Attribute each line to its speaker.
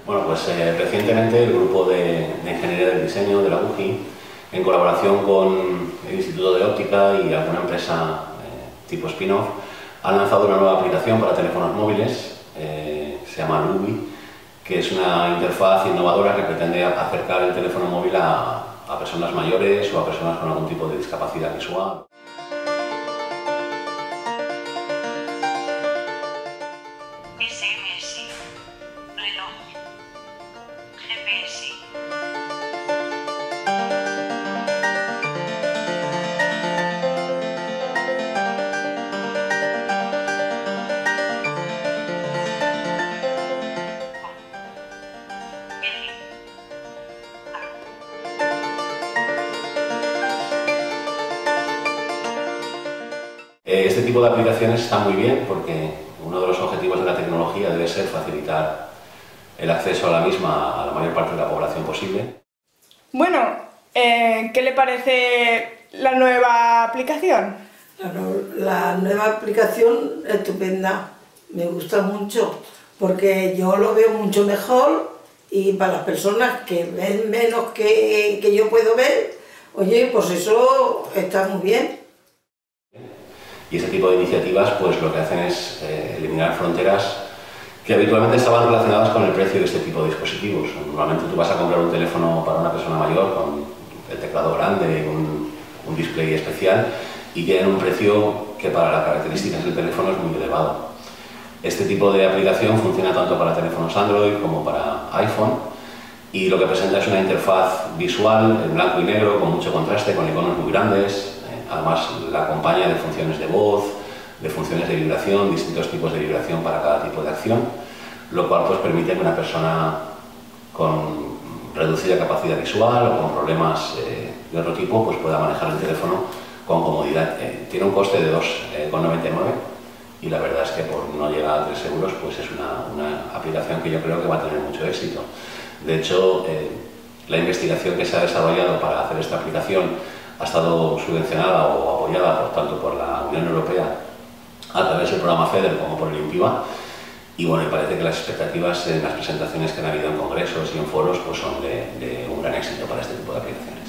Speaker 1: Bueno, pues recientemente el grupo de Ingeniería del Diseño de la UGI, en colaboración con el Instituto de Óptica y alguna empresa tipo spin-off, han lanzado una nueva aplicación para teléfonos móviles, se llama Lubi, que es una interfaz innovadora que pretende acercar el teléfono móvil a personas mayores o a personas con algún tipo de discapacidad visual.
Speaker 2: SMS, reloj, GPS.
Speaker 1: Este tipo de aplicaciones está muy bien porque uno de los objetivos de la tecnología debe ser facilitar el acceso a la misma a la mayor parte de la población posible.
Speaker 3: Bueno, ¿qué le parece la nueva aplicación?
Speaker 4: La nueva aplicación estupenda, me gusta mucho porque yo lo veo mucho mejor y para las personas que ven menos que yo puedo ver, oye, pues eso está muy bien.
Speaker 1: Y ese tipo de iniciativas pues lo que hacen es eliminar fronteras que habitualmente estaban relacionadas con el precio de este tipo de dispositivos. Normalmente tú vas a comprar un teléfono para una persona mayor con el teclado grande, un display especial y tienen un precio que para las características del teléfono es muy elevado. Este tipo de aplicación funciona tanto para teléfonos Android como para iPhone y lo que presenta es una interfaz visual en blanco y negro con mucho contraste, con iconos muy grandes. Además la acompaña de funciones de voz, de funciones de vibración, distintos tipos de vibración para cada tipo de acción, lo cual pues permite que una persona con reducida capacidad visual o con problemas de otro tipo pues pueda manejar el teléfono con comodidad. Tiene un coste de 2,99 y la verdad es que por no llegar a 3 euros pues es una aplicación que yo creo que va a tener mucho éxito. De hecho, la investigación que se ha desarrollado para hacer esta aplicación ha estado subvencionada o apoyada tanto por la Unión Europea a través del programa FEDER como por el INPIBA y bueno, y parece que las expectativas en las presentaciones que han habido en congresos y en foros pues son de un gran éxito para este tipo de aplicaciones.